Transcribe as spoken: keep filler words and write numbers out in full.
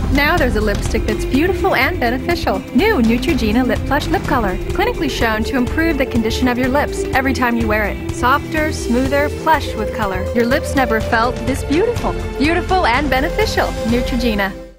Now there's a lipstick that's beautiful and beneficial. New Neutrogena Lip Plush Lip Color. Clinically shown to improve the condition of your lips every time you wear it. Softer, smoother, plush with color. Your lips never felt this beautiful. Beautiful and beneficial. Neutrogena.